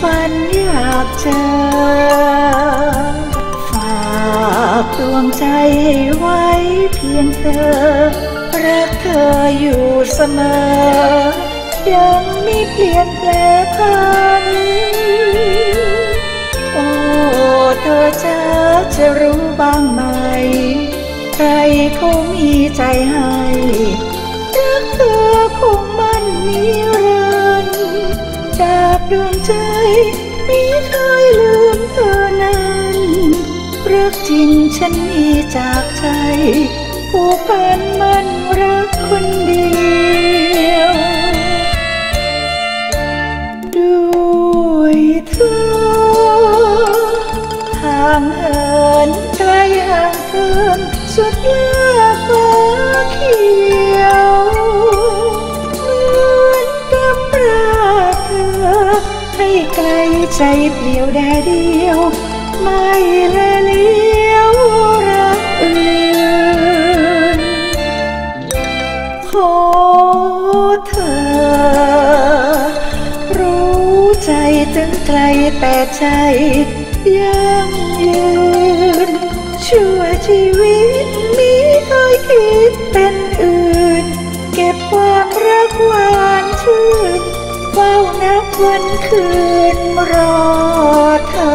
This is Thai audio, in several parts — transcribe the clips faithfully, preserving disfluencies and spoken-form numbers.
ฝันอยากเจอฝากดวงใจให้ไว้เพียงเธอรักเธออยู่เสมอยังไม่เปลี่ยนแปลงพันโอ้เธอจะจะรู้บ้างไหมใครเขามีใจให้รักเธอคงมันนิรันดร์จากดวงใจไม่เคยลืมเธอนั้นรักจริงฉันมีจากใจผูกพันมันรักคนเดียวด้วยเธอห่างเหินไกลห่างเกินสุดเลือกฟ้าเขียวเหมือนกับรักเธอให้ไกลใจเปลี่ยวแดดเดียวไม่แลเลี้ยวรักอื่นขอเธอรู้ใจถึงไกลแต่ใจยังยืนชั่วชีวิตมิเคยคิดเป็นอื่นเก็บความรักหวานชื่นเฝ้านับวันคืนรอเธอ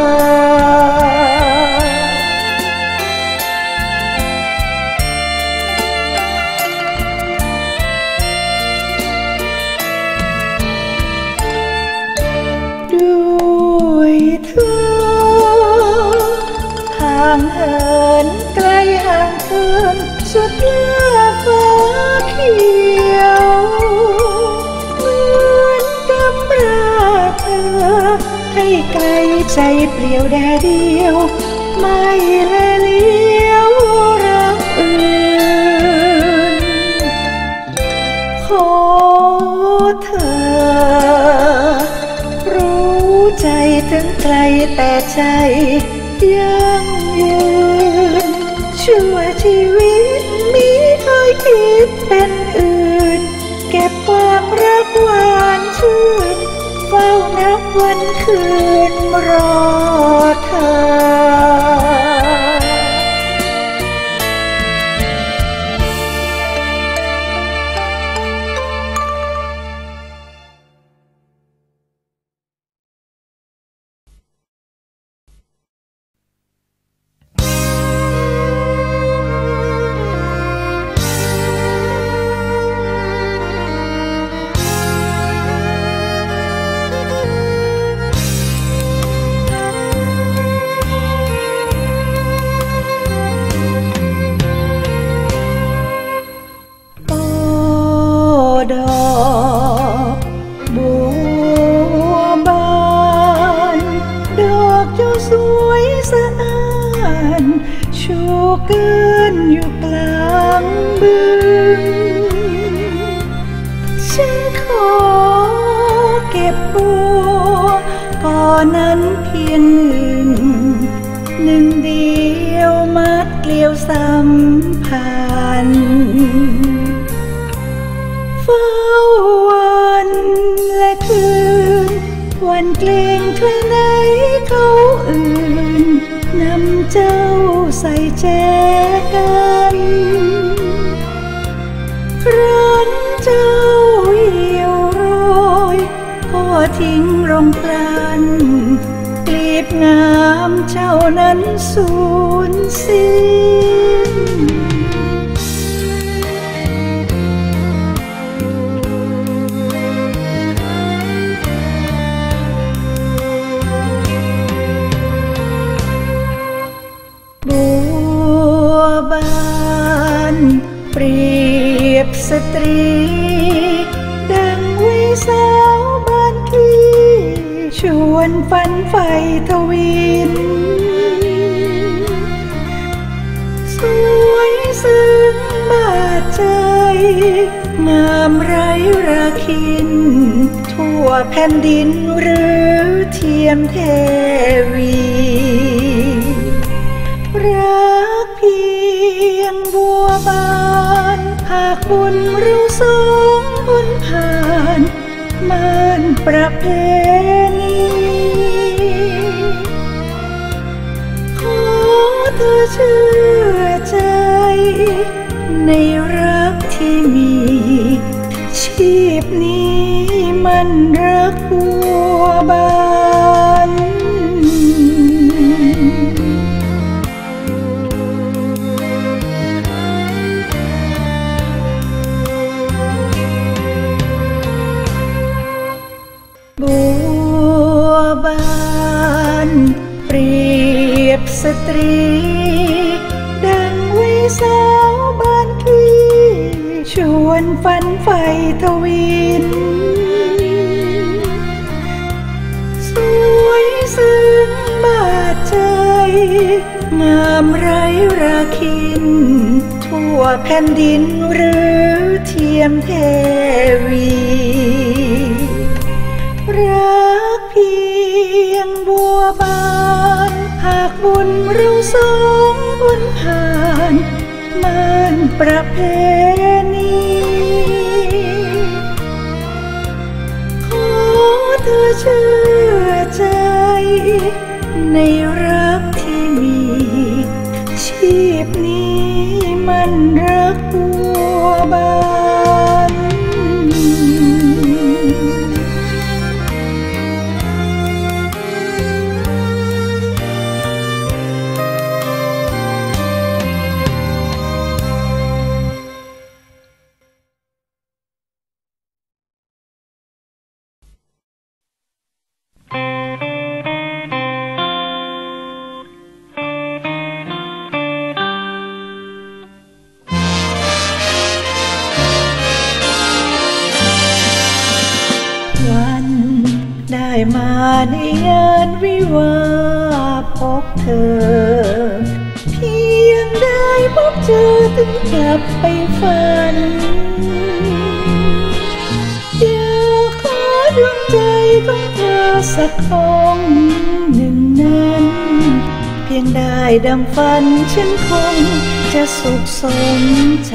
ด้วยเธอห่างเหินไกลห่างเกินสุดเลือกฟ้าเขียวเหมือนกับรักเธอให้ไกลใจเปลี่ยวแดดเดียวไม่แลเลี้ยวรักอื่นขอเธอรู้ใจถึงไกลแต่ใจยังยืนชั่วชีวิตมิเคยคิดเป็นอื่นเก็บความรักหวานชื่นเฝ้านับวันคืนรอเธอดอกบัวบานดอกเจ้าสวยสะอาดชูเกินอยู่กลางบึงฉันขอเก็บบัวก่อนนั้นเพียงหนึ่งหนึ่งเดียวมัดเกลียวสัมพันธ์เฝ้าวันและคืนวันเกรงใครไหนเขาอื่นนำเจ้าใส่แจกันครั้นเจ้าเหี่ยวโรยก็ทิ้งลงกลันกลีบงามเจ้านั้นสูญสิ้นบัวบานเปรียบสตรีดังวิสาวบานทีชวนฝันไฟทวินสวยซึ้งบาดใจงามไร้ราคินทั่วแผ่นดินหรือเทียมเทวีรักเพียงบัวบานหากบุญเราสองพ้นผ่านม่านประเพณีบานเปรียบสตรีดังวิสาวบานพลีชวนฝันไฟทวินสวยซึ้งบาดใจงามไร้ราคินทั่วแผ่นดินหรือเทียมเทวีรักเพียงบัวบานหากบุญเราสองบุญผ่านมันประเพณีขอเธอเชื่อใจในรักที่มีชีพนี้มันรักบัวบานได้มาในงานวิวาห์พบเธอเพียงได้พบเจอถึงกลับไปฝันอยากขอดวงใจของเธอสักองหนึ่งนั้นเพียงได้ดังฝันฉันคงจะสุขสมใจ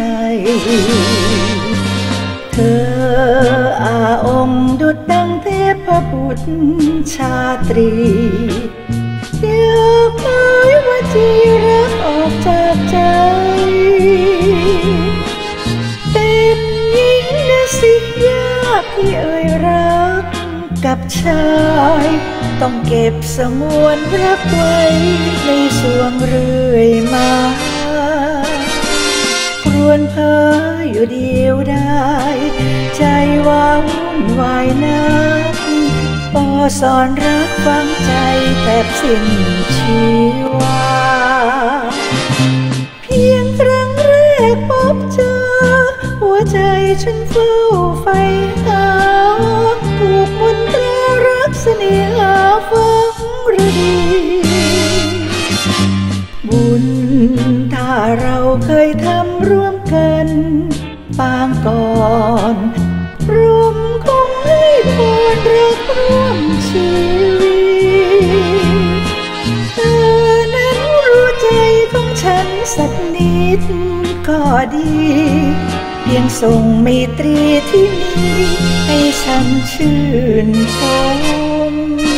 เธออาองค์ดุจดังเทพบุตรชาตรีอยากเผยว่าจีรักออกจากใจเป็นหญิงนะสิยากที่เอ่ยรักกับชายต้องเก็บสงวนรักไว้ในสวงเรื่อยมาครวญเพ้ออยู่เดียวได้ใจว่าวุ่นวายนักปอสอนรักฝังใจแทบสิ้นชีวาเพียงครั้งแรกพบเจอหัวใจฉันเฝ้าไฟหาถูกมนตรารักเสน่หาฝังฤดีบุญถ้าเราเคยทำร่วมกันปางก่อนรวมคงให้พรรักร่วมชีวิตเธอนั้นรู้ใจของฉันสักนิดก็ดีเพียงส่งไมตรีที่มีให้ฉันชื่นชม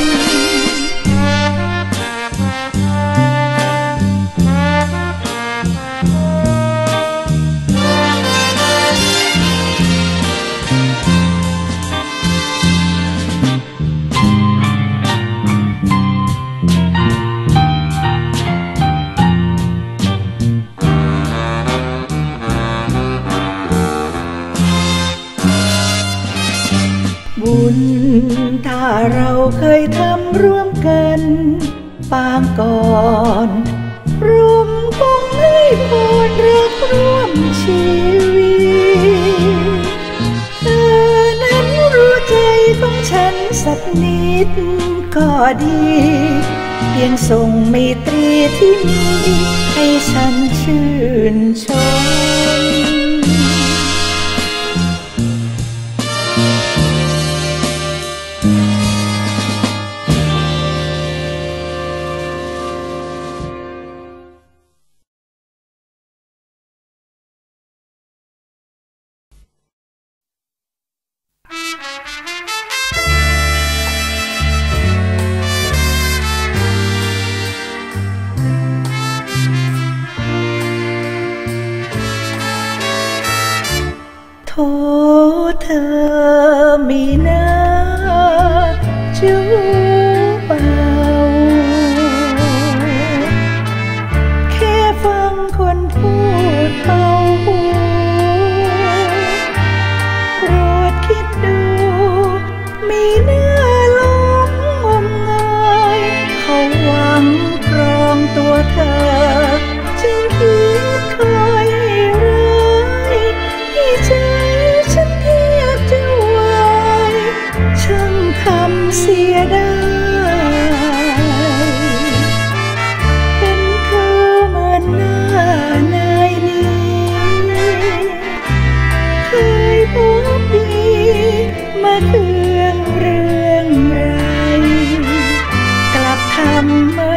บุญถ้าเราเคยทำร่วมกันปางก่อนรวมคงให้พรรักร่วมชีวิตเธอนั้นรู้ใจของฉันสักนิดก็ดีเพียงส่งไมตรีที่มีให้ฉันชื่นชม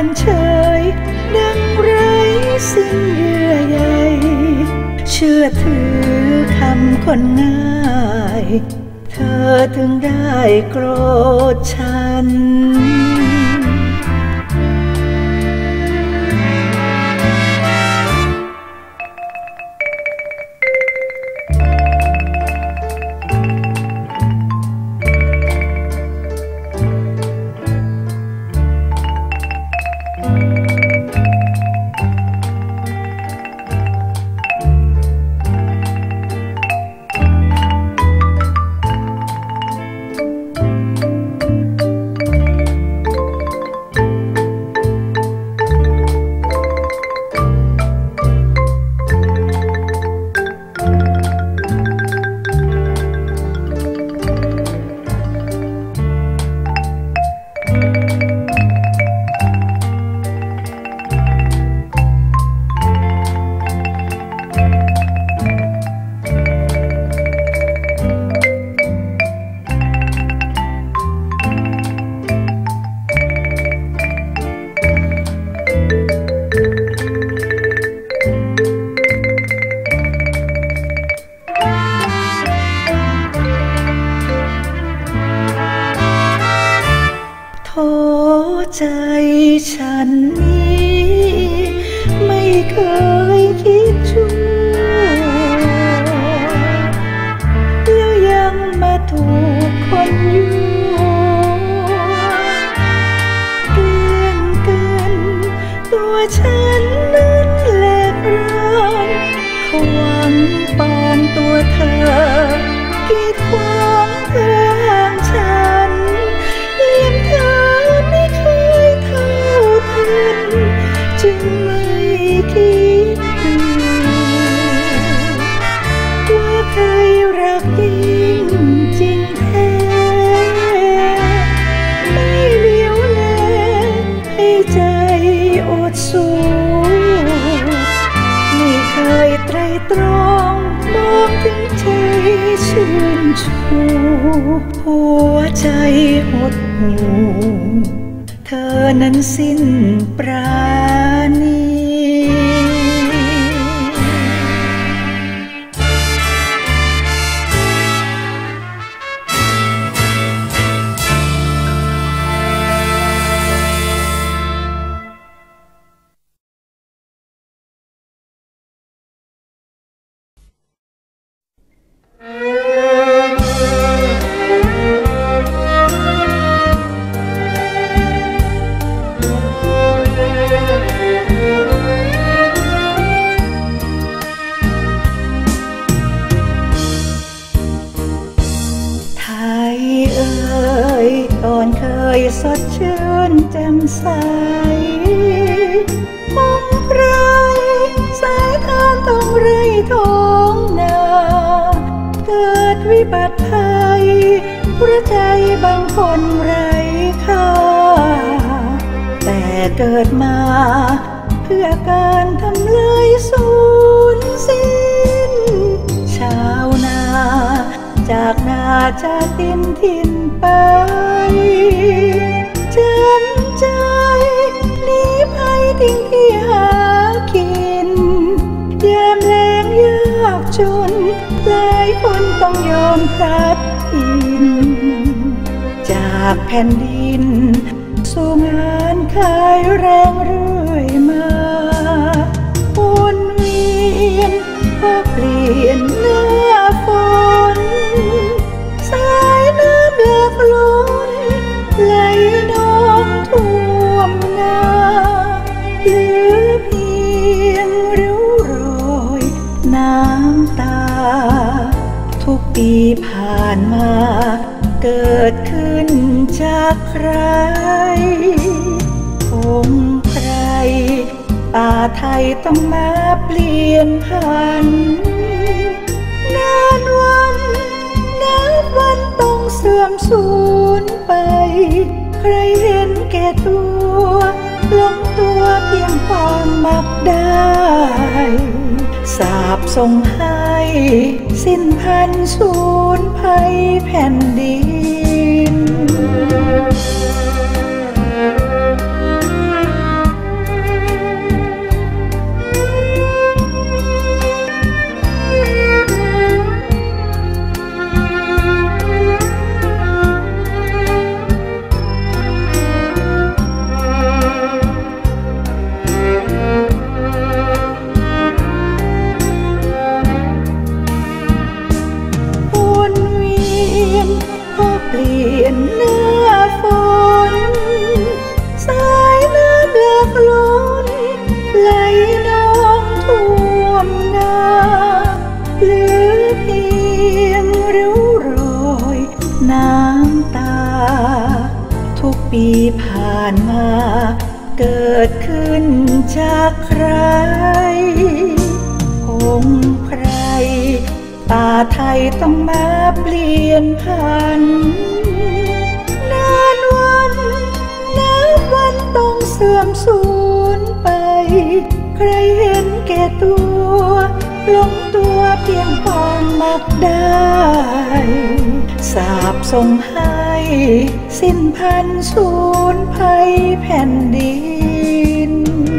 เฉยดังไร้สิ้นเยื่อใยเชื่อถือคำคนง่ายเธอถึงได้โกรธฉันใจฉันนี้ไม่เคยคิดชั่วแล้วยังมาถูกคนยั่วเกลียงกันตัวฉันนั้นแหลกร้านเขาหวังปานตัวเธอกีดขวางทางฉันเลี้ยงเธอจึงไม่คิดดูว่าเคยรักยิ่งจริงแท้ไม่เลี้ยวแลให้ใจอดสู้ไม่เคยไตรตรองมองถึงใจชื่นชูหัวใจหดหู่เธอนั้นสิ้นปราณีสดชื่นแจ่มใสมองไรสายทานต้องไรท้องนาเกิดวิบัติภัยหัวใจบางคนไร้ค่าแต่เกิดมาเพื่อการทำลายสูญสิ้นชาวนาจากนาจากดินถิ่นไปจำใจหนีภัยทิ้งที่หากินยามแล้งยากจนหลายคนต้องยอมพลัดถิ่นจากแผ่นดินสู่งานขายแรงเรื่อยมาวนเวียนพอเปลี่ยนหน้าฝนสายน้ำหลากล้นไหลนองท่วมนาเหลือเพียงริ้วรอยน้ำตาทุกปีผ่านมาเกิดขึ้นจากใครคงใครป่าไทยต้องมาเปลี่ยนผันนานวันนับวันต้องเสื่อมสูญไปใครเห็นแก่ตัวลงตัวเพียงความมักได้สาปส่งให้สิ้นพันสูญภัยแผ่นดินานมาเกิดขึ้นจากใครคงใครป่าไทยต้องมาเปลี่ยนผันนานวันนับวันต้องเสื่อมสูญไปใครเห็นแก่ตัวหลงตัวเพียงความมักได้สาปส่งให้สิ้นพันธุ์สูญภัยแผ่นดิน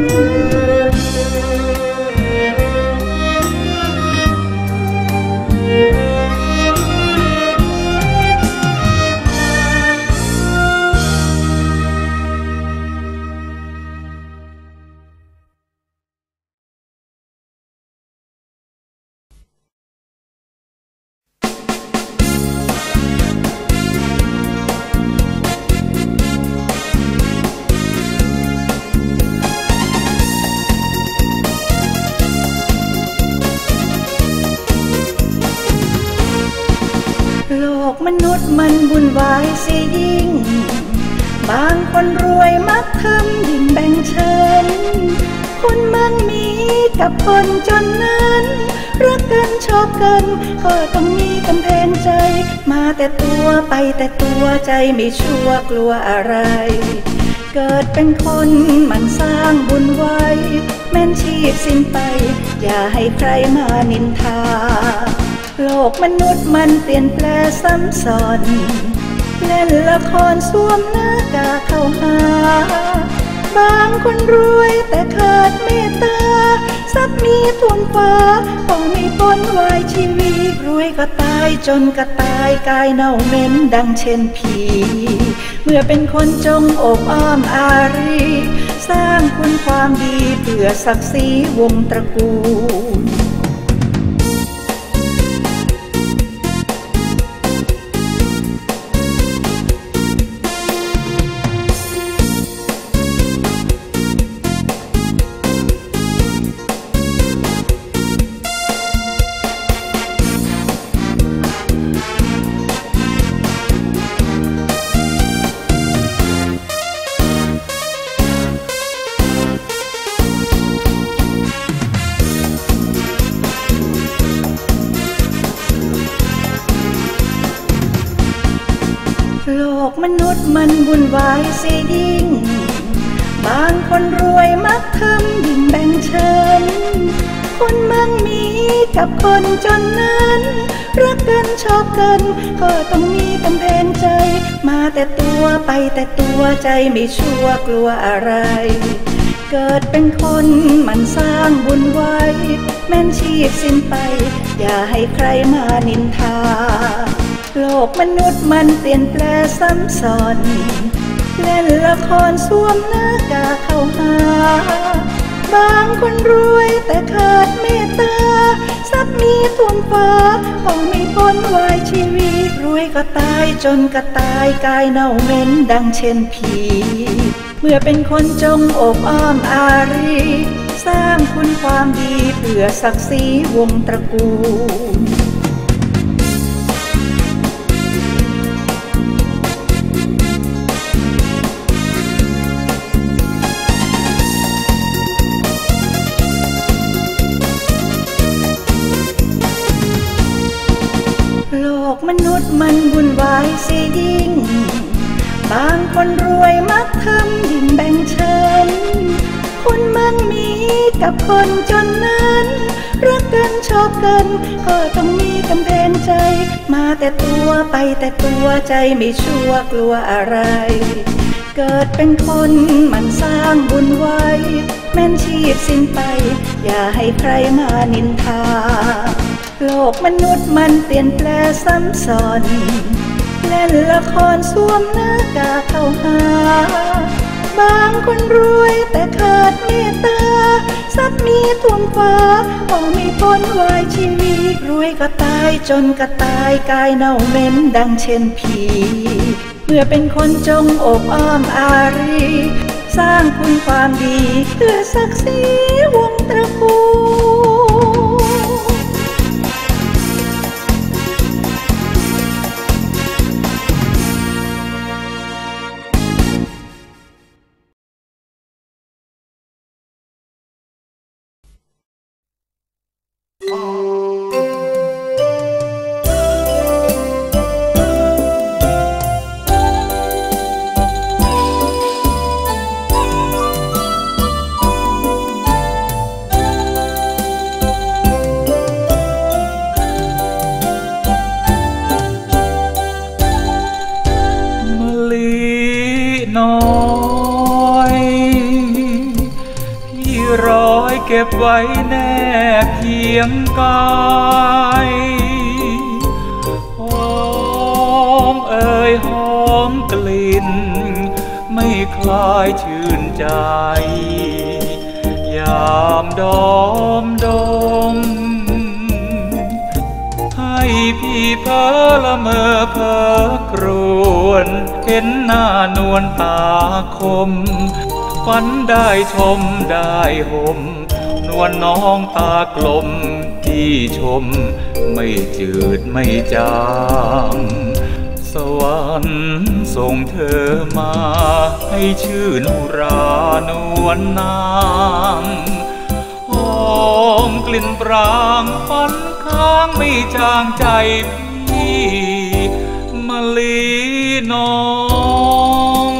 โลกมนุษย์มันวุ่นวายเสียยิ่งบางคนรวยมักทำยิ่งแบ่งชั้นคนมั่งมีกับคนจนนั้นรักกันชอบกันก็ต้องมีกำแพงใจมาแต่ตัวไปแต่ตัวใจไม่ชั่วกลัวอะไรเกิดเป็นคนมันสร้างบุญไว้แม้นชีพสิ้นไปอย่าให้ใครมานินทาโลกมนุษย์มันเปลี่ยนแปลซ้ำซ้อนเล่นละครสวมหน้ากากเข้าหาบางคนรวยแต่ขาดเมตตาทรัพย์มีทุนฟ้าต้องมีพ้นวายชีวิตรวยก็ตายจนก็ตายกายเน่าเหม็นดังเช่นผีเมื่อเป็นคนจงโอบอ้อมอารีสร้างคุณความดีเพื่อศักดิ์ศรีวงตระกูลโลกมนุษย์มันวุ่นวายเสียยิ่งบางคนรวยมักทำยิ่งแบ่งชั้นคนมั่งมีกับคนจนนั้นรักกันชอบกันก็ต้องมีกำแพงใจมาแต่ตัวไปแต่ตัวใจไม่ชั่วกลัวอะไรเกิดเป็นคนมันสร้างบุญไว้แม้นชีพสิ้นไปอย่าให้ใครมานินทาโลกมนุษย์มันเปลี่ยนแปลซ้ำซ้อนเล่นละครสวมหน้ากากเข้าหาบางคนรวยแต่ขาดเมตตาทรัพย์มีท่วมฟ้าต้องไม่พ้นวายชีวิตรวยก็ตายจนก็ตายกายเน่าเหม็นดังเช่นผีเมื่อเป็นคนจงโอบอ้อมอารีสร้างคุณความดีเพื่อศักดิ์ศรีวงตระกูลโลกมนุษย์มันวุ่นวายเสียยิ่งบางคนรวยมักทำยิ่งแบ่งชั้นคนมั่งมีกับคนจนนั้นรักกันชอบกันก็ต้องมีกำแพงใจมาแต่ตัวไปแต่ตัวใจไม่ชั่วกลัวอะไรเกิดเป็นคนมันสร้างบุญไว้แม้นชีพสิ้นไปอย่าให้ใครมานินทาโลกมนุษย์มันเปลี่ยนแปลซ้ำซ้อนเล่นละครสวมหน้ากากเข้าหาบางคนรวยแต่ขาดเมตตาทรัพย์มีท่วมฟ้าต้องไม่พ้นวายชีวิตรวยก็ตายจนก็ตายกายเน่าเหม็นดังเช่นผีเมื่อเป็นคนจงโอบอ้อมอารีสร้างคุณความดีเพื่อศักดิ์ศรีวงตระกูลเก็บไว้แนบเคียงกายหอมเอ่ยหอมกลิ่นไม่คลายชื่นใจยามดอมดมให้พี่เพ้อละเมอเพ้อกรวนเห็นหน้านวลตาคมฝันได้ชมได้ห่มนวลน้องตากลมที่ชมไม่จืดไม่จางสวรรค์ส่งเธอมาให้ชื่นอุรานวลนางหอมกลิ่นปรางฝันค้างไม่จางใจพี่มะลิน้อง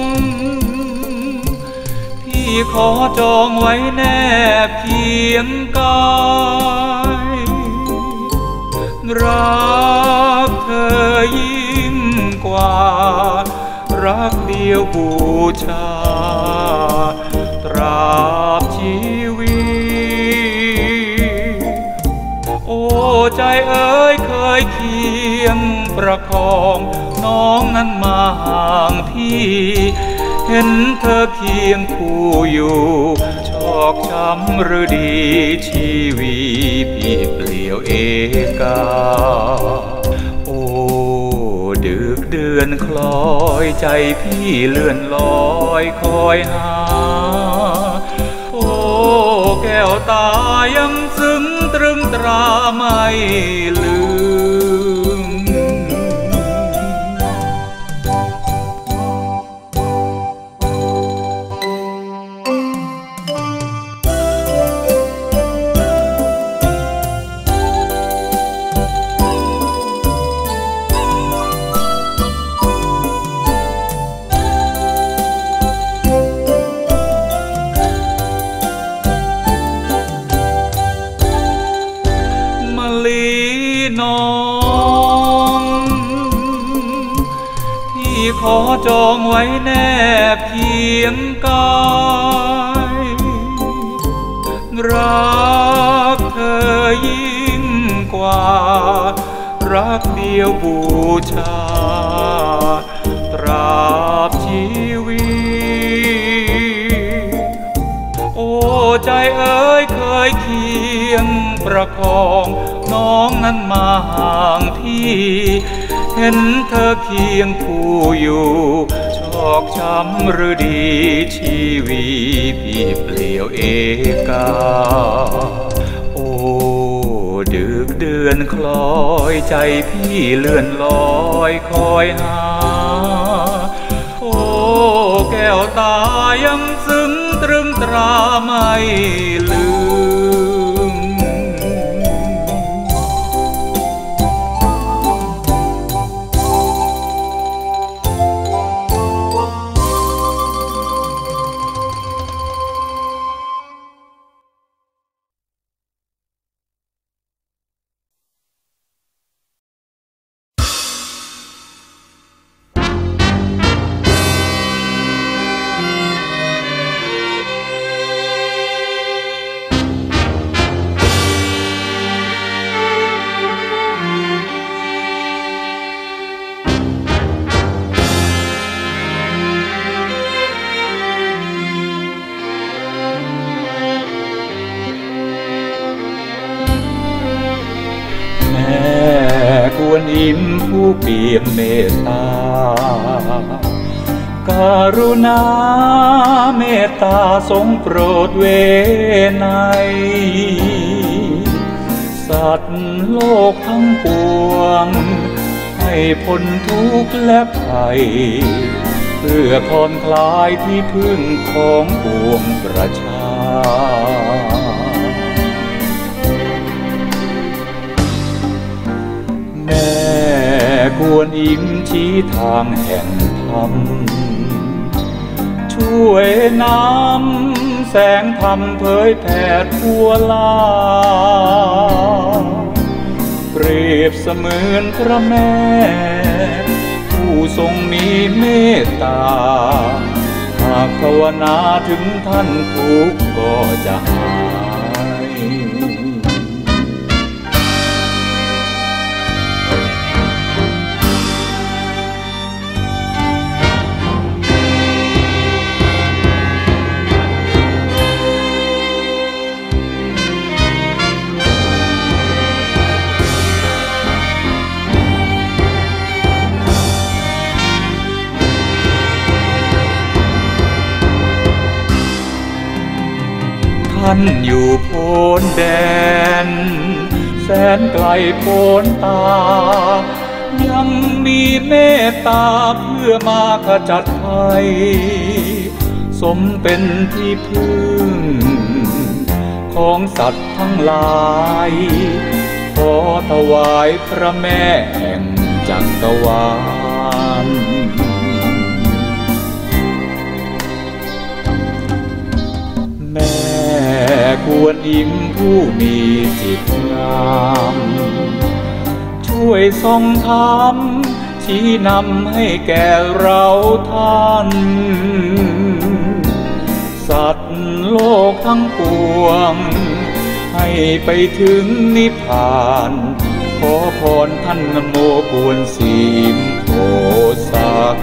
พี่ขอจองไว้แนบเคียงกายรักเธอยิ่งกว่ารักเดียวบูชาตราบชีวิตโอ้ใจเอ๋ยเคยเคียงประคองน้องนั้นมาห่างพี่เห็นเธอเคียงคู่อยู่ชอกช้ำหรือดีชีวีพี่เปลี่ยวเอกาโอ้ดึกเดือนคล้อยใจพี่เลื่อนลอยคอยหาโอ้แก้วตายังซึ้งตรึงตราไม่ลืมน้องพี่ขอจองไว้แนบเคียงกายรักเธอยิ่งกว่ารักเดียวบูชาตราบชีวิตโอ้ใจเอ๋ยเคยเคียงประคองน้องนั้นมาห่างพี่เห็นเธอเคียงคู่อยู่ชอกช้ำหรือดีชีวีพี่เปลี่ยวเอกาโอ้ดึกเดือนคล้อยใจพี่เลื่อนลอยคอยหาโอ้แก้วตายังซึ้งตรึงตราไม่ลืมกวนอิมผู้เปี่ยมเมตตาการุณาเมตตาทรงโปรดเวไนสัตว์โลกทั้งปวงให้พ้นทุกข์และภัยเพื่อผ่อนคลายที่พึ่งของปวงประชา กวนอิมชี้ทางแห่งธรรมช่วยนำแสงธรรมเผยแผ่ทั่วลาเปรียบเสมือนพระแม่ผู้ทรงมีเมตตาหากภาวนาถึงท่านทุกข์ก็จะหายท่านอยู่โพ้นแดนแสนไกลโพ้นตายังมีเมตตาเพื่อมาขจัดภัยสมเป็นที่พึ่งของสัตว์ทั้งหลายขอถวายพระแม่แห่งจักรวาลแม่กวนอิมผู้มีจิตงามช่วยทรงธรรมชี้นำให้แก่เราท่านสัตว์โลกทั้งปวงให้ไปถึงนิพพานขอพรท่านนโมกวนสีมโพสัก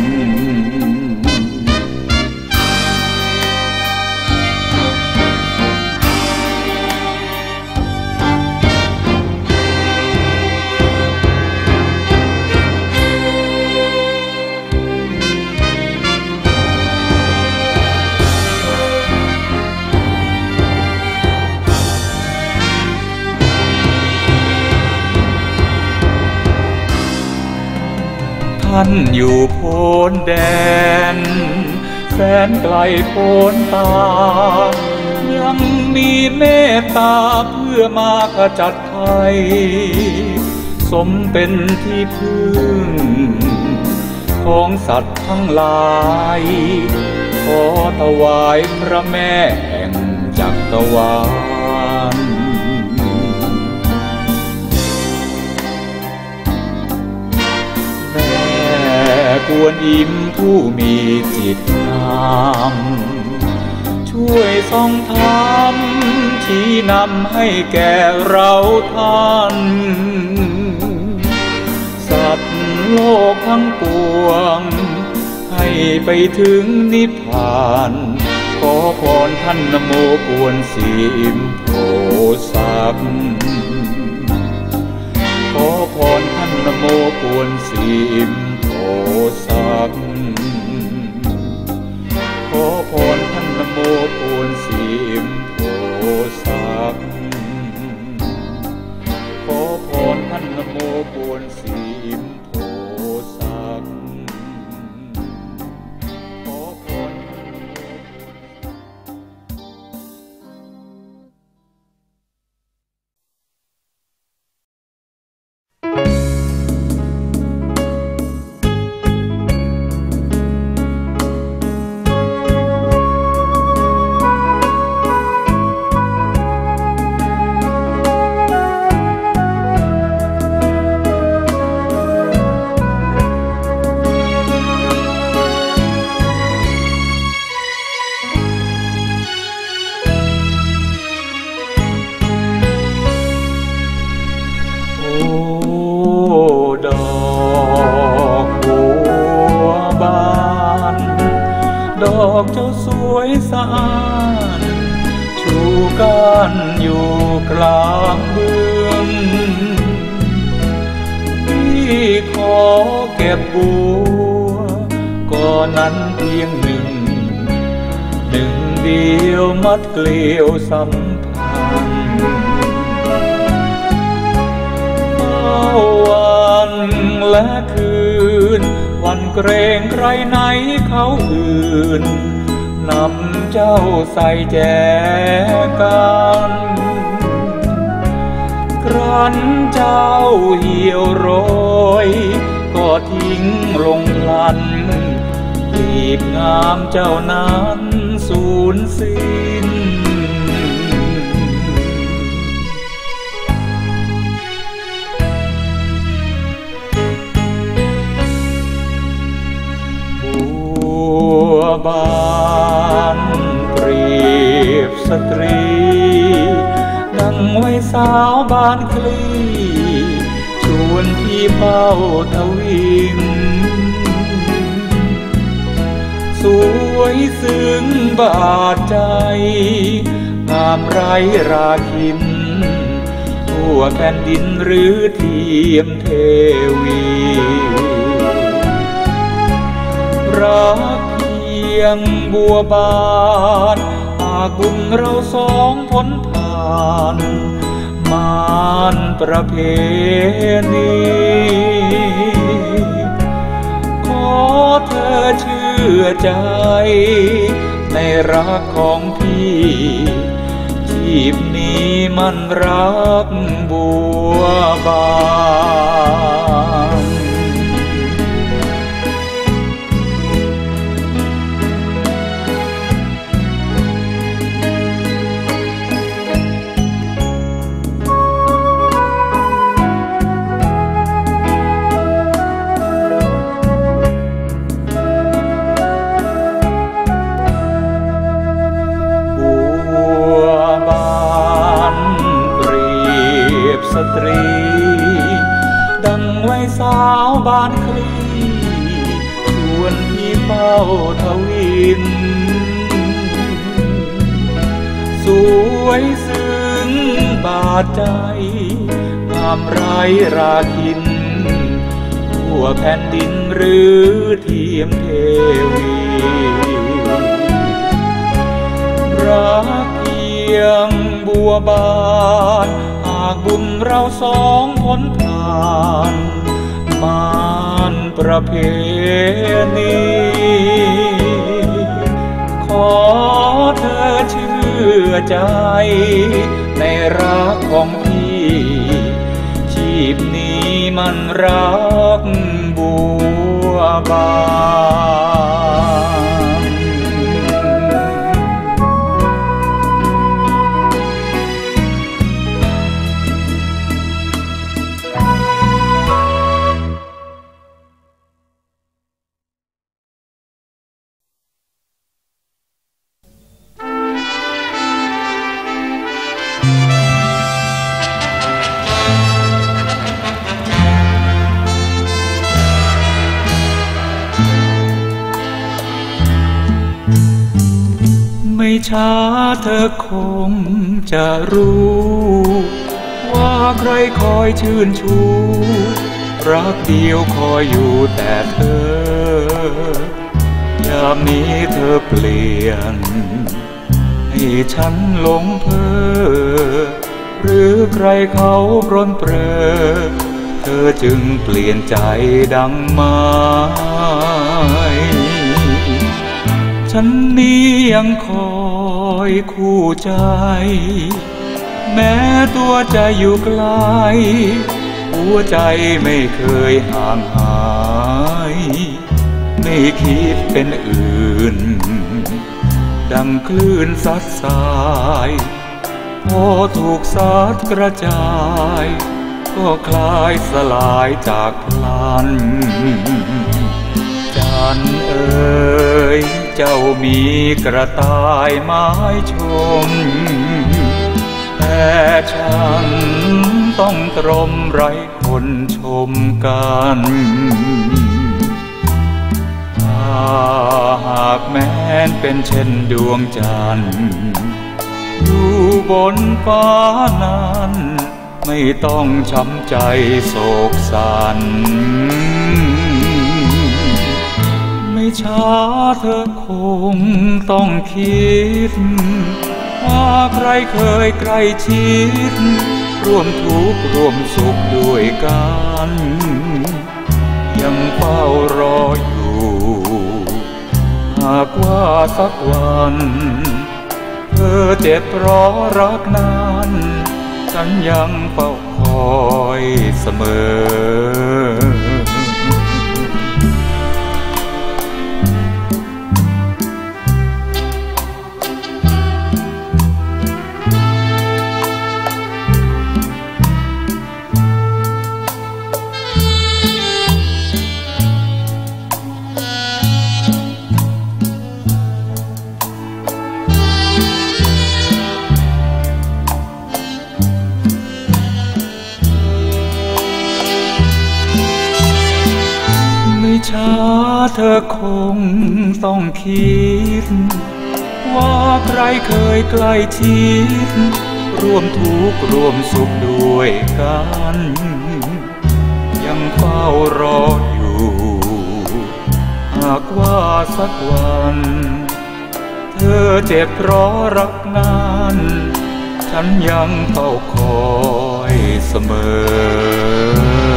ท่านอยู่โพ้นแดนแสนไกลโพ้นตายังมีเมตตาเพื่อมาขจัดภัยสมเป็นที่พึ่งของสัตว์ทั้งหลายขอถวายพระแม่แห่งจักรวาลกวนอิมผู้มีจิตงามช่วยทรงธรรมชี้นำให้แก่เราท่านสัตว์โลกทั้งปวงให้ไปถึงนิพพานขอพรท่านนโมกวนสีมโพสักขอพรท่านนโมกวนสีมโพสักขอพรท่านนโมกวนสีมโพสักขอพรท่านนโมกวนสีมโพสักขอพรท่านนโมดอกเจ้าสวยสะอาดชูก้านอยู่กลางเมืองพี่ขอเก็บบัวก่อนนั้นเพียงหนึ่งหนึ่งเดียวมัดเกลียวสัมพันธ์เฝ้าวันและคืนวันเกรงใครไหนเขาอื่นนำเจ้าใส่แจกันครั้นเจ้าเหี่ยวโรยก็ทิ้งลงพลันลีบงามเจ้านั้นสูญสิ้นบานเปรียบสตรีสาวบ้านคลีชวนพี่เฝ้าทวินสวยซึ้งบาดใจงามไร้ราคินทั่วแผ่นดินหรือเทียมเทวีรักเพียงบัวบานหากบุญเราสองพ้นผ่านมารประเพณีขอเธอเชื่อใจในรักของพี่ชีพนี้มันรักบัวบานสตรีดังไว้สาวบ้านคลีชวนพี่เฝ้าทวินสวยซึ้งบาดใจงามไร้ราคินทั่วแผ่นดินหรือเทียมเทวีรักเพียงบัวบานหากบุญเราสองพ้นผ่านมารประเพณีขอเธอเชื่อใจในรักของพี่ชีพนี้มันรักบัวบานไม่ช้าเธอคงจะรู้ว่าใครคอยชื่นชูรักเดียวคอยอยู่แต่เธอยามนี้เธอเปลี่ยนให้ฉันหลงเพ้อหรือใครเขาปรนเปรอเธอจึงเปลี่ยนใจดังไม้ฉันนี้ยังคอยคู่ใจแม้ตัวใจอยู่ไกลหัวใจไม่เคยห่างหายไม่คิดเป็นอื่นดังคลื่นซัดสายพอถูกซัดกระจายก็คลายสลายจากพลันจันเอ๋ยเจ้ามีกระต่ายไม้ชมแต่ฉันต้องตรมไร้คนชมกันถ้าหากแม้นเป็นเช่นดวงจันทร์อยู่บนฟ้านั้นไม่ต้องช้ำใจโศกสันไม่ช้าเธอคงต้องคิดว่าใครเคยใกล้ชิดร่วมทุกข์ร่วมสุขด้วยกันยังเฝ้ารออยู่หากว่าสักวันเธอเจ็บเพราะรักนั้นฉันยังเฝ้าคอยเสมอเธอคงต้องคิดว่าใครเคยใกล้ชิดร่วมทุกข์ร่วมสุขด้วยกันยังเฝ้ารออยู่หากว่าสักวันเธอเจ็บเพราะรักนานฉันยังเฝ้าคอยเสมอ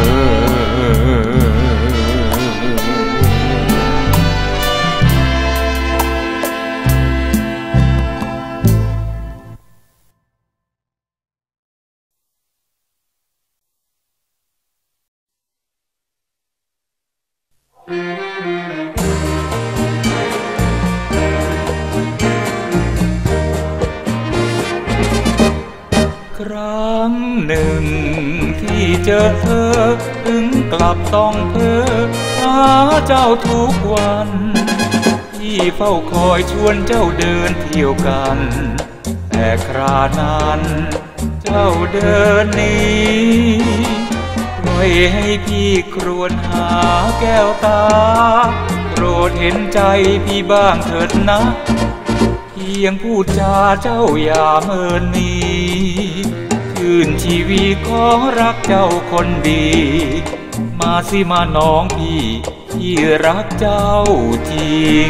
ครั้งหนึ่งที่เจอเธอถึงกลับต้องเพ้อหาเจ้าทุกวันที่เฝ้าคอยชวนเจ้าเดินเที่ยวกันแต่ครานั้นเจ้าเดินหนีปล่อยให้พี่ครวญหาแก้วตาโปรดเห็นใจพี่บ้างเถิดนะเพียงพูดจาเจ้าอย่าเมินหนีชื่นชีวิตของรักเจ้าคนดีมาสิมาน้องพี่พี่รักเจ้าจริง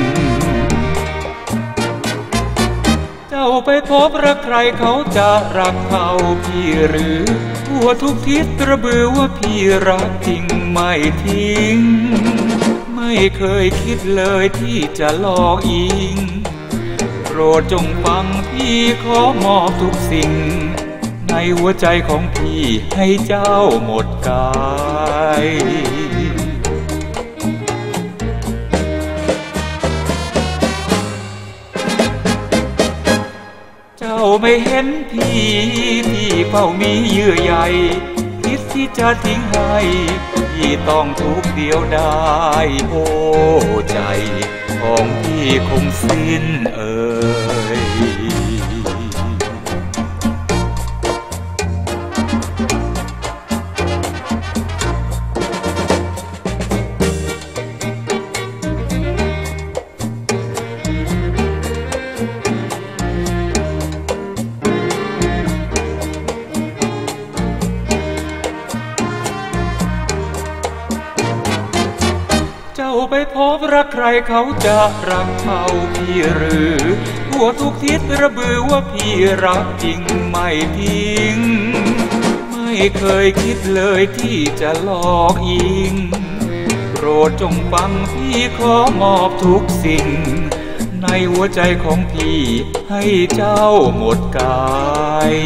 เจ้าไปพบรักใครเขาจะรักเขาพี่หรือทั่วทุกทิศระบือว่าพี่รักจริงไม่ทิ้งไม่เคยคิดเลยที่จะหลอกอิงโปรดจงฟังพี่ขอมอบทุกสิ่งในหัวใจของพี่ให้เจ้าหมดกายเจ้าไม่เห็นพี่ที่เฝ้ามีเยื่อใยคิดที่จะทิ้งให้พี่ต้องทุกข์เดียวได้โอ้ใจของพี่คงสิ้นเอ่ยไปพบรักใครเขาจะรักเขาพี่หรือทั่วทุกทิศระบือว่าพี่รักจริงไม่ทิ้งไม่เคยคิดเลยที่จะหลอกอิงโปรดจงฟังพี่ขอมอบทุกสิ่งในหัวใจของพี่ให้เจ้าหมดกาย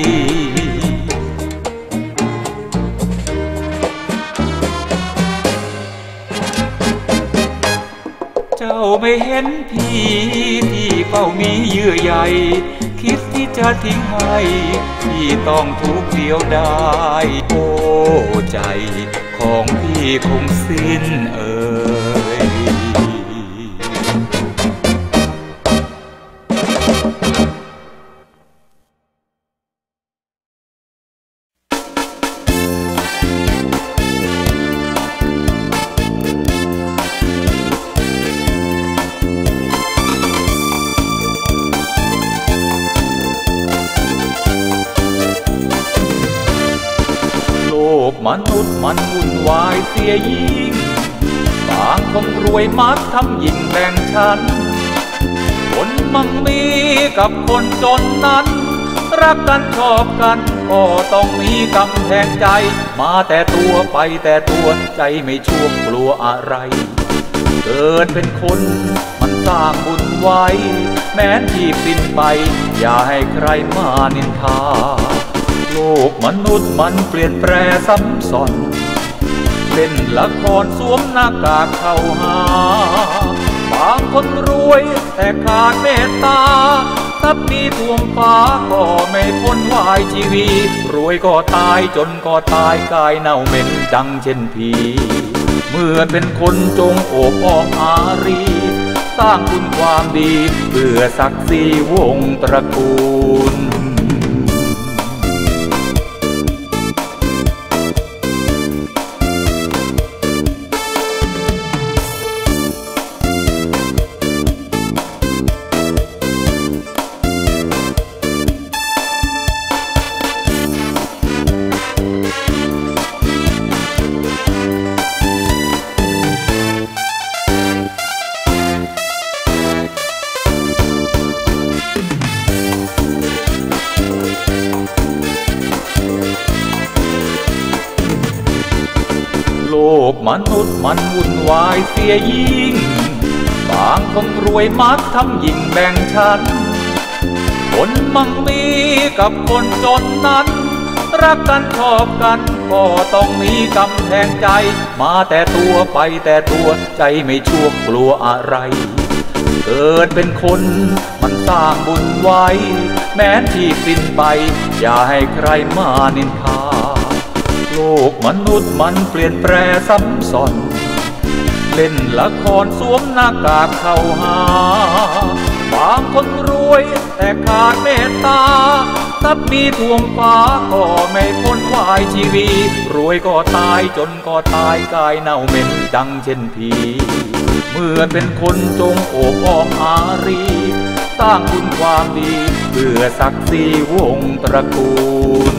เจ้าไม่เห็นพี่ที่เฝ้ามีเยื่อใยคิดที่จะทิ้งให้พี่ต้องทุกข์เดียวได้โอ้ใจของพี่คงสิ้นเอ่ยมนุษย์มันวุ่นวายเสียยิ่งบางคนรวยมักทำยิ่งแบ่งชั้นคนมั่งมีกับคนจนนั้นรักกันชอบกันก็ต้องมีกำแพงใจมาแต่ตัวไปแต่ตัวใจไม่ชั่วกลัวอะไรเกิดเป็นคนมันสร้างบุญไว้แม้นที่สิ้นไปอย่าให้ใครมานินทาโลกมนุษย์มันเปลี่ยนแปรซ้ำซ้อนเล่นละครสวมหน้ากากเข้าหาบางคนรวยแต่ขาดเมตตาทรัพย์มีท่วมฟ้าก็ไม่พ้นวายชีวิตรวยก็ตายจนก็ตายกายเน่าเหม็นดังเช่นผีเมื่อเป็นคนจงโอบอ้อมอารีสร้างคุณความดีเพื่อศักดิ์ศรีวงศ์ตระกูลนุษย์มันวุ่นวายเสียยิ่งบางคนรวยมักทำยิ่งแบ่งชั้นคนมั่งมีกับคนจนนั้นรักกันชอบกันก็ต้องมีกำแพงใจมาแต่ตัวไปแต่ตัวใจไม่ชั่วกลัวอะไรเกิดเป็นคนมันสร้างบุญไว้แม้ที่สิ้นไปอย่าให้ใครมานินทาโลกมนุษย์มันเปลี่ยนแปรซ้ำซ้อนเล่นละครสวมหน้ากากเข้าหาบางคนรวยแต่ขาดเมตตาทรัพย์มีท่วมฟ้าก็ไม่พ้นวายชีวีรวยก็ตายจนก็ตายกายเน่าเหม็นดังเช่นผีเมื่อเป็นคนจงโอบอ้อมอารีสร้างคุณความดีเพื่อศักดิ์ศรีวงศ์ตระกูล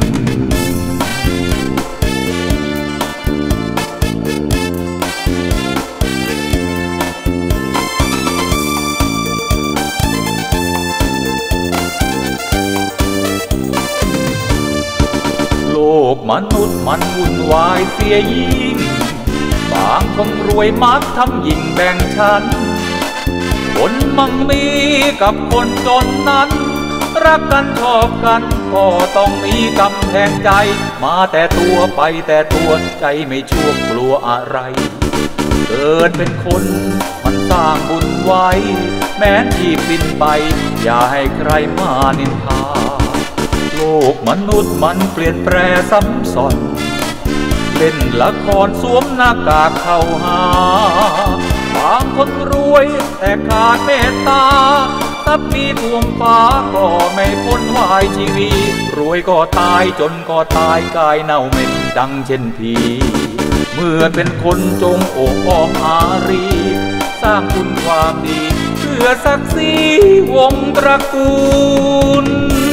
โลกมนุษย์มันวุ่นวายเสียยิ่งบางคนรวยมักทำยิ่งแบ่งชั้นคนมั่งมีกับคนจนนั้นรักกันชอบกันก็ต้องมีกำแพงใจมาแต่ตัวไปแต่ตัวใจไม่ชั่วกลัวอะไรเกิดเป็นคนมันสร้างบุญไว้แม้ที่สิ้นไปอย่าให้ใครมานินทาโลกมนุษย์มันเปลี่ยนแปรซ้ำซ้อนเล่นละครสวมหน้ากากเข้าหาบางคนรวยแต่ขาดเมตตาทรัพย์มีท่วมฟ้าก็ไม่พ้นวายชีวีรวยก็ตายจนก็ตายกายเน่าเหม็นดังเช่นผีเมื่อเป็นคนจงโอบอ้อมอารีสร้างคุณความดีเพื่อศักดิ์ศรีวงศ์ตระกูล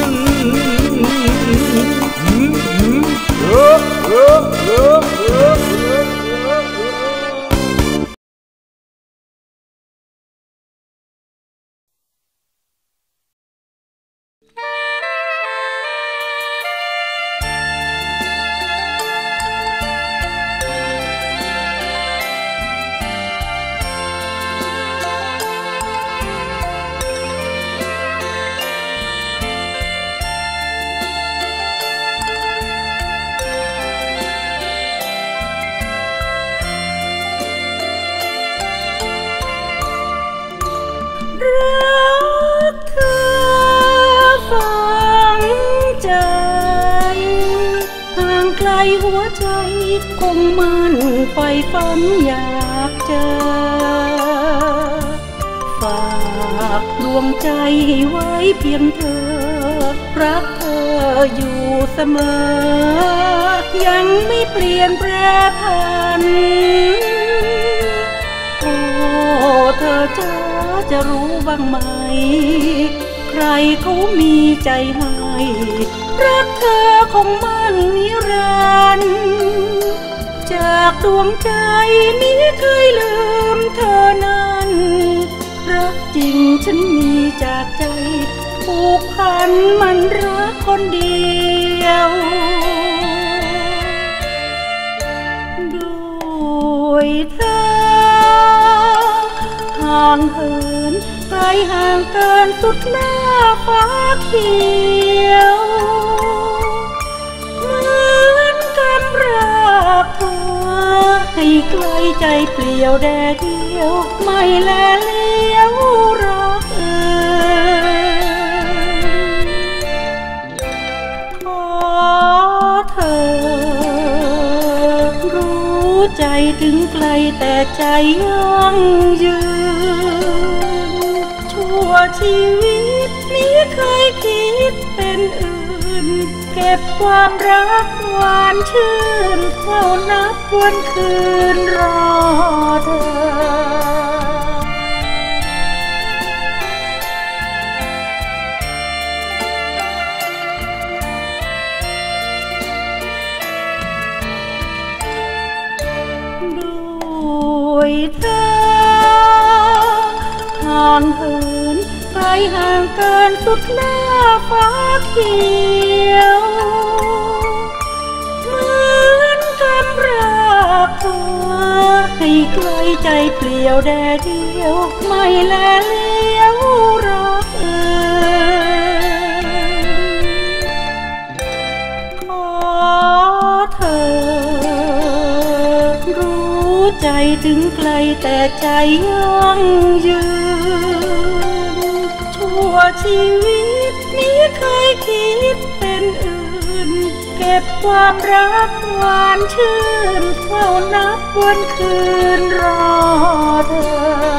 หัวใจคงมันไฟฝันอยากเจอฝากดวงใจไว้เพียงเธอรักเธออยู่เสมอยังไม่เปลี่ยนแปรผันโอ้เธอจะจะรู้บ้างไหมใครเขามีใจให้รักเธอคงมั่นนิรันดร์จากดวงใจมิเคยลืมเธอนั้นรักจริงฉันมีจากใจผูกพันมันรักคนเดียวด้วยเธอห่างเหินไกลห่างเกินสุดหน้าฟ้าเขียวเหมือนกับรักเธอให้ไกลใจเปลี่ยวแดดเดียวไม่แลเลี้ยวรักเอ่ยขอเธอรู้ใจถึงไกลแต่ใจยังยืนชั่วชีวิตนี้เคยคิดเป็นอื่นเก็บความรักหวานชื่นเฝ้านับวันคืนรอเธอด้วยเธอห่างเหินไกลห่างเกินสุดหน้าฟ้าเขียวเหมือนกับรักเธให้ไกลใจเปลี่ยวแดดเดียวไม่แลเลี้ยวรักเอ่ยขอเธอรู้ใจถึงไกลแต่ใจยังยืนชั่วชีวิตนี้เคยคิดเป็นอื่นเก็บความรักหวานชื่นเฝ้านับวันคืนรอเธอ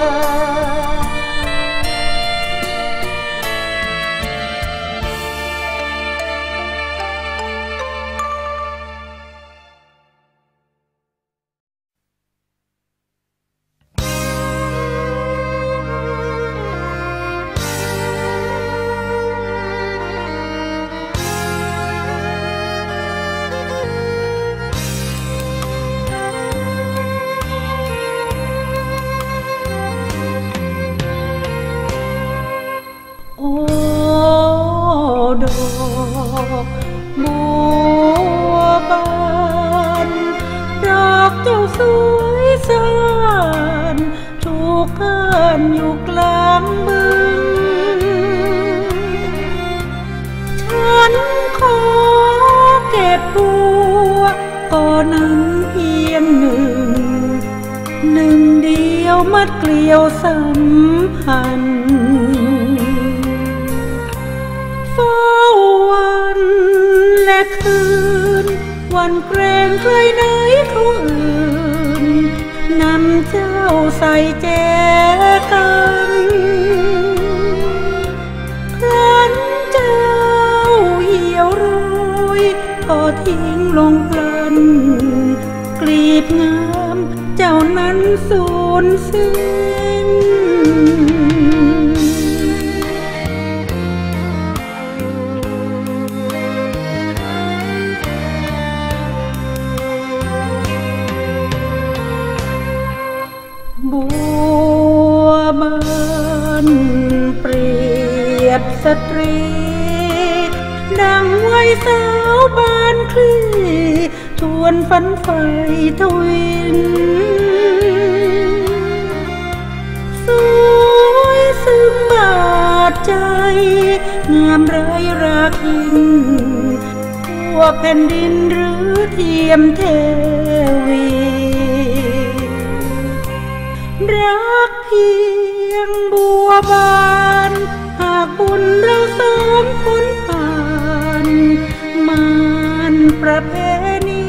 ดอกบัวบานดอกเจ้าสวยสานถูกกันอยู่กลางบึงฉันขอเก็บบัวก็นั้นเพียงหนึ่งหนึ่งเดียวมัดเกลียวสัมพันธ์วันและคืนวันเกรงใครไหนเขาอื่นนำเจ้าใส่แจกันครั้นเจ้าเหี่ยวโรยก็ทิ้งลงพลันกลีบงามเจ้านั้นสูญสิ้นบัวบานเปรียบสตรีดังไว้สาวบานคลี่ทวนฝันไฟทวินสวยซึ้งบาดใจงามไร้ราคินทั่วแผ่นดินหรือเทียมเทวีรักเพียงบัวบานหากบุญเราสองคนผ่านมานประเพณี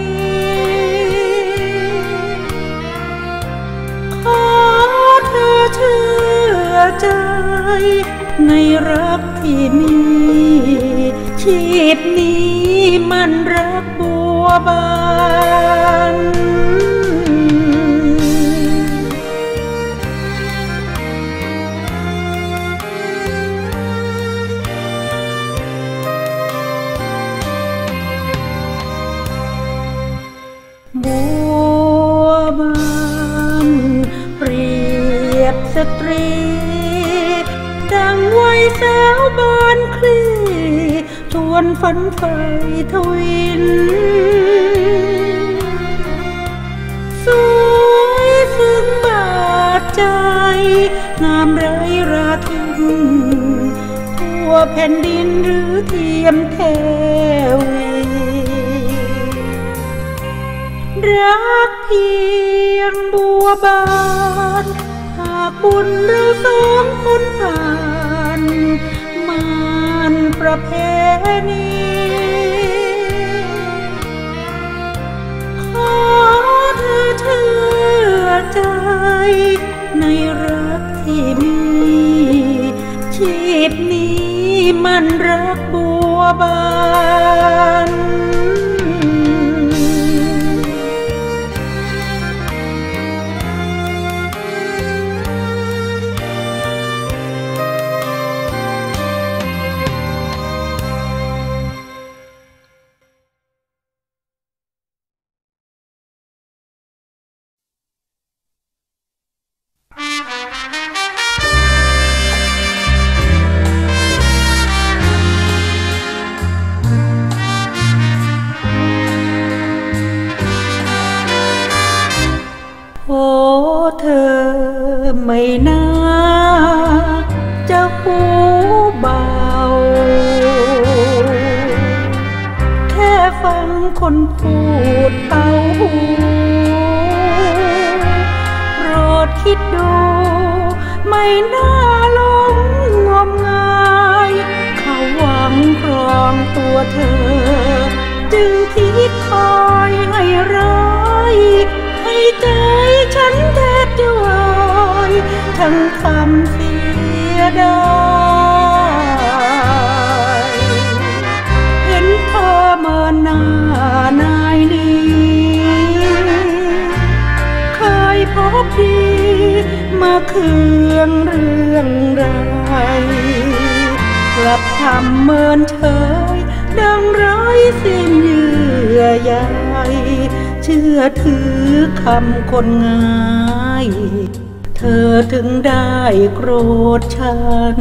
ขอเธอเชื่อใจในรักที่มีชีพนี้มันรักบัวบานบัวบานเปรียบสตรีดังไว้สาวบานคลี่ทวนฝันไฟทวินสวยซึ้งบาดใจงามไร้ราคินทั่วแผ่นดินหรือเทียมเทวีรักเพียงบัวบานหากบุญเราสองคนผ่านมานประเพณีขอเธอเชื่อใจในรักที่มีชีพนี้มันรักบัวบานนพูดเป่าหูโปรดคิดดูไม่น่าหลงงมงายเขาหวังครองตัวเธอจึงคิดคอยให้ร้ายให้ใจฉันแทบจะวายทั้งคำเสียดายเห็นเธอเมื่อหน้านายนี้เคยพบดีมาเคืองเรื่องไรกลับทำเมินเฉยดังไร้สิ้นเยื่อใยเชื่อถือคำคนง่ายเธอถึงได้โกรธฉัน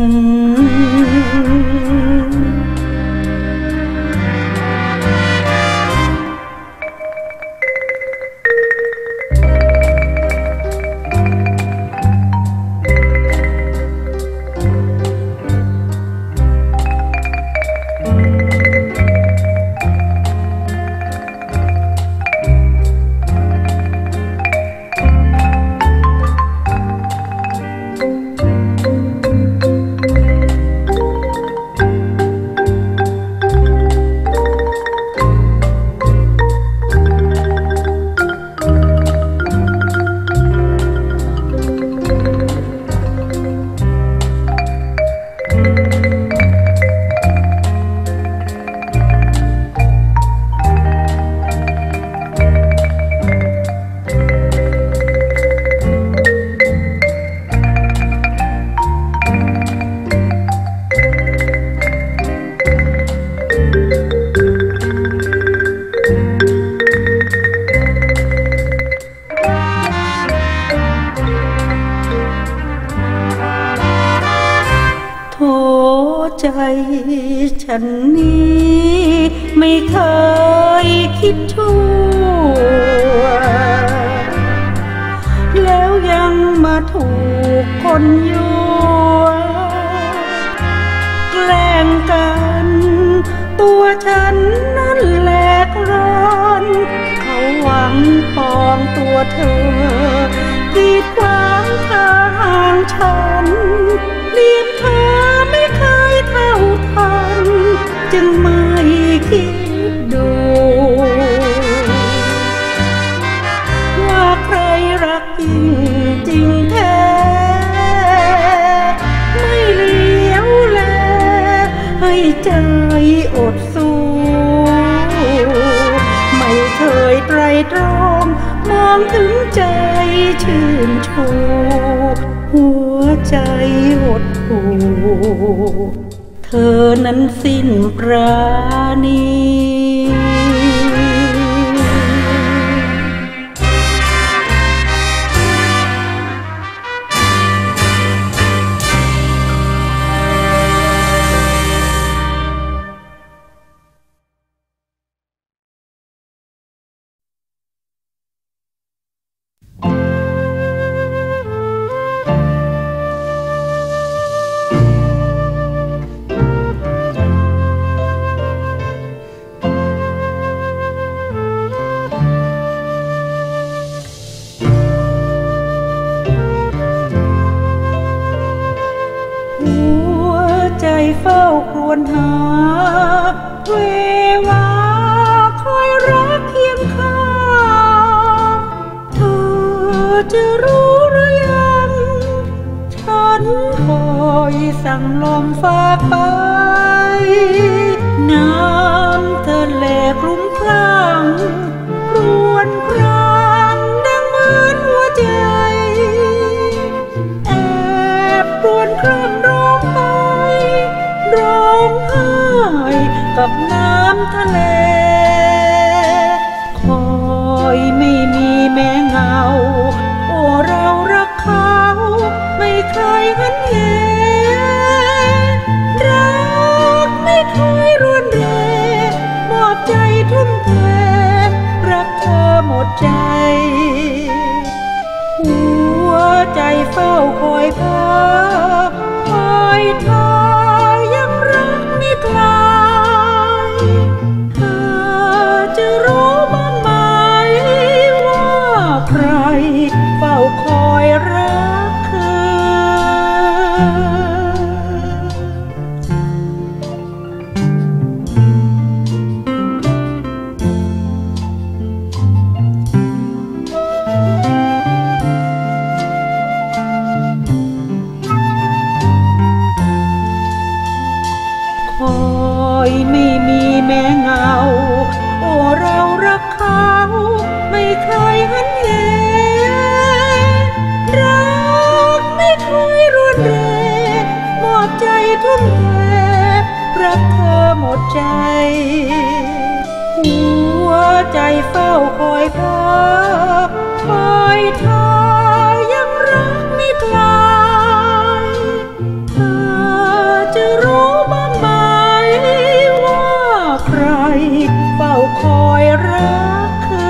ใจฉันนี้ไม่เคยคิดชั่วแล้วยังมาถูกคนยั่วแกล้งกันตัวฉันนั้นแหลกร้อนเขาหวังปองตัวเธอกีดขวางทางฉันเลี้ยงเธอไม่เคยเท่าทันจึงไม่คิดดูว่าใครรักจริงจริงแท้ไม่เลี้ยวแลให้ใจอดสู้ไม่เคยไตรตรองมองถึงใจชื่นชูหัวใจหดหู่เธอนั้นสิ้นปราณีเฝ้าครวญหาเววาคอยรักเคียงข้างเธอจะรู้หรือยังฉันคอยสั่งลมฝากไปน้ำเธอแหลกลุ้มคลั่งรวนครางดังเหมือนหัวใจแอบรวนครั่งร้องไปร้องไห้กับน้ำทะเลคอยไม่มีแม้เงาโอ้เรารักเขาไม่เคยหันเหรักไม่เคยรวนเรมอบใจทุ่มเทรักเธอหมดใจหัวใจเฝ้าคอยพาคอยเธอยังรักไม่คลายเธอจะรู้อยไม่มีแม้เงาโอ้เรารักเขาไม่เคยหันเหรักไม่เคยรุนแรงหมดใจทุ่มเทรักเธอหมดใจหัวใจเฝ้าคอยเธอคอยเธอยังรักไม่คลายเธอจะรู้บ้างไหมว่าใครเฝ้าคอยรักเธอ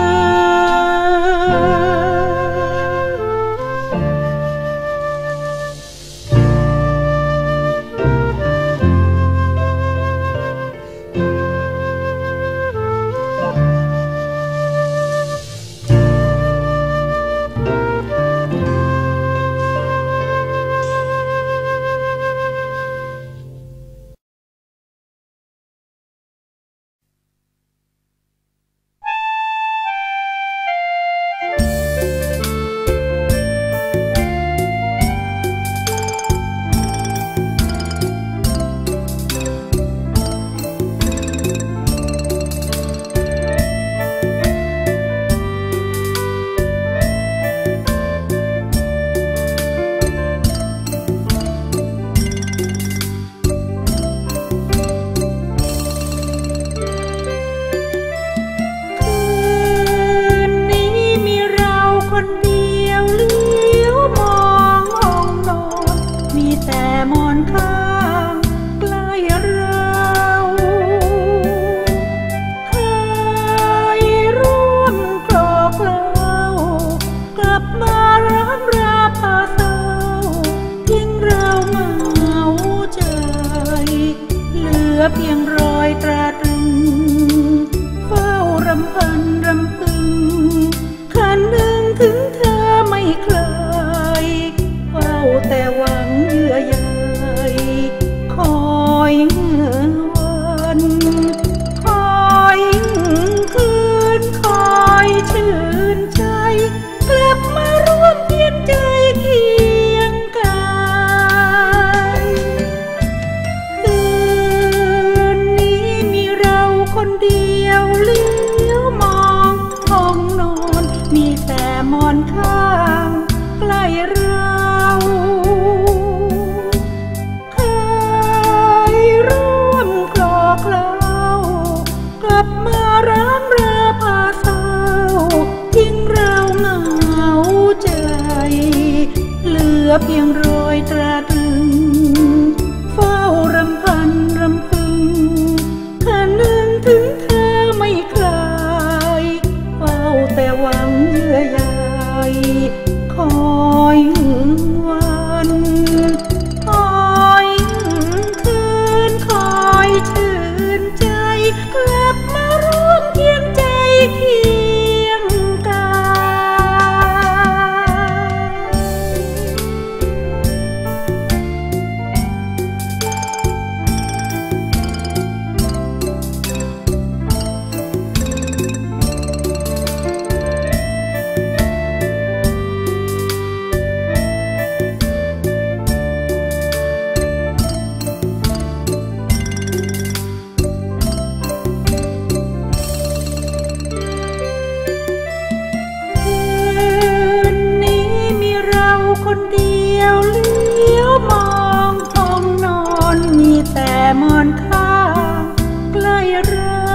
เพียงรอยตราตรึงเฝ้ารำพันรำพึงคันนึงถึงเธอไม่เคยเฝ้าแต่หวังเยื่อใยคอยเมื่อวันคอยคืนคอยชื่นใจกลับมาร่วมเพียงใจเคียงกายคนเดียวเลี้ยวมองห้องนอนมีแต่หมอนข้างใกล้เราเคยร่วมคลอเคล้ากลับมาร้างราพาเศร้าทิ้งเราเหงาใจเหลือเพียงรอยตราตรึงเฝ้ารำพันรำพึงคันนึงถึงเธอไม่คลายเฝ้าแต่หวังเยื่อใยคอยวันคอยคืนคอยชื่นใจกลับมาร่วมเคียงใจเคียงกายคนเดียวเลี้ยวมองห้องนอนมีแต่หมอนข้างใกล้เรา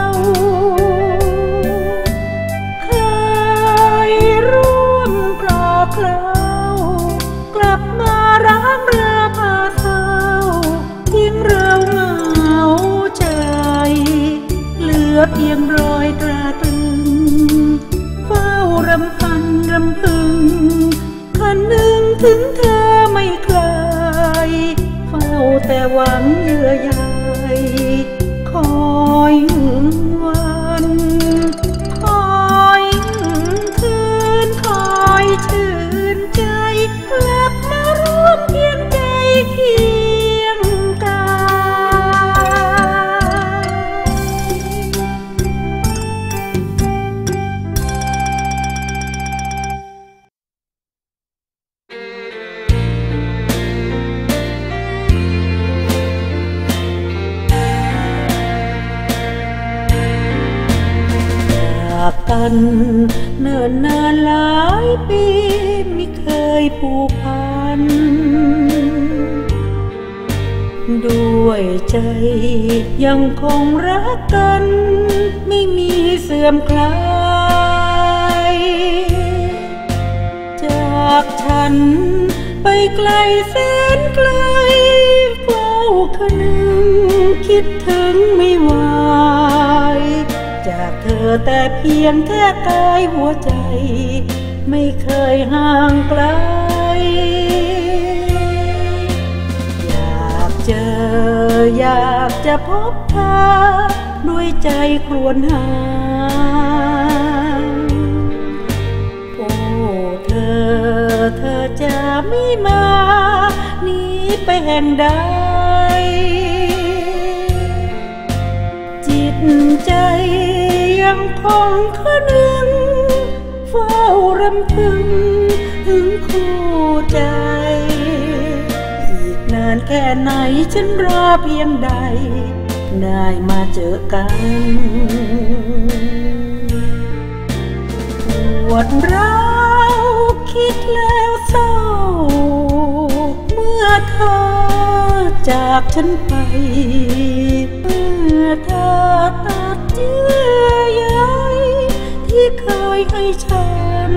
เคยร่วมคลอเคล้ากลับมาร้างราพาเศร้าทิ้งเราเหงาใจเหลือเพียงรอยตราตรึงเฝ้ารำพันรำพึงคันนึงถึงเธอไม่คลายเฝ้าแต่หวังเยื่อใยคอยวันคอยคืนคอยชื่นใจกลับมาร่วมเพียงใจเคียงกายกันเนิ่นนานหลายปีไม่เคยผูกพันด้วยใจยังคงรักกันไม่มีเสื่อมคลายจากฉันไปไกลแสนไกลเฝ้าคะนึงคิดถึงไม่ไหวจากเธอแต่เพียงแค่กายหัวใจไม่เคยห่างไกลอยากเจออยากจะพบเธอด้วยใจครวญหาโอ้เธอเธอจะไม่มาหนีไปแห่งใดจิตใจยังคงคะนึงเฝ้ารำพึงถึงคู่ใจอีกนานแค่ไหนฉันรอเพียงใดได้มาเจอกันปวดร้าวคิดแล้วเศร้าเมื่อเธอจากฉันไปเมื่อเธอตัดเยื่อใยที่เคยให้ฉัน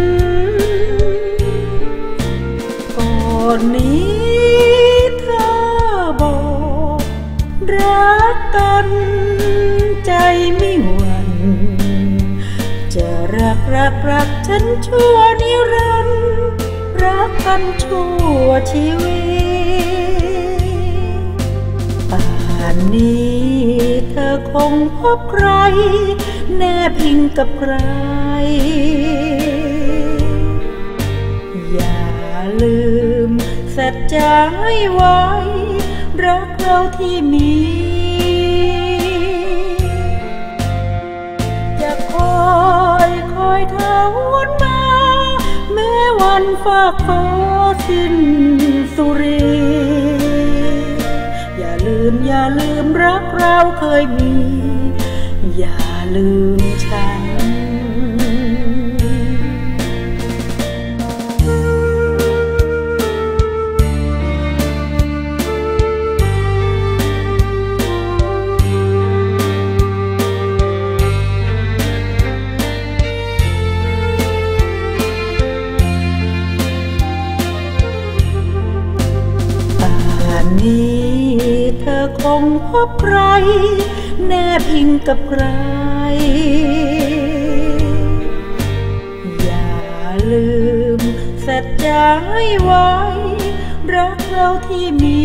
ก่อนนี้เธอบอกรักกันใจไม่หวั่นจะรักรักรักฉันชั่วนิรันดร์รักกันชั่วชีวิตป่านนี้เธอคงพบใครแนบอิงกับใครอย่าลืมสัจจะให้ไว้รักเราที่มีจะคอยคอยเธอวนมาแม้วันฝากฟ้าสิ้นสุรีอย่าลืมอย่าลืมรักเราเคยมีอย่าลืมฉันนี้เธอคงพบใครแนบอิงกับใครอย่าลืมสัจจะให้ไว้รักเราที่มี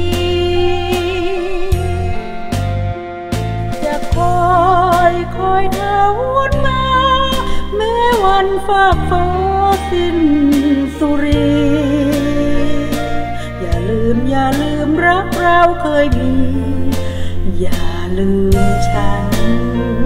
จะคอยคอยเธอวนมาแม้วันฝากฟ้าสิ้นสุรีอย่าลืมอย่าลืมรักเราเคยมีอย่าลืมฉัน